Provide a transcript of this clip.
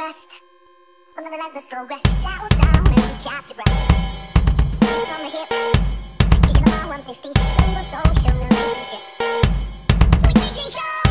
rest from the relentless progress. Settle down and catch your breath. From the hip, digital 160, stable social relationships. So we stay change.